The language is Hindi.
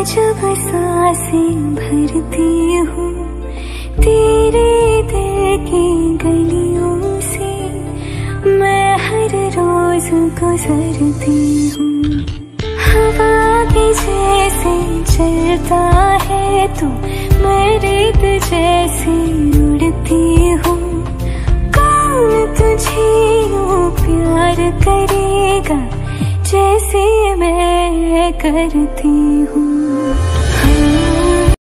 जब सांसें भरती हूँ तेरे दिल की गलियों से, मैं हर रोज गुजरती हूँ। हवा के जैसे चलता है तू, मैं रेत जैसे उड़ती हूँ। कौन तुझे यूं प्यार करेगा जैसे मैं करती हूँ।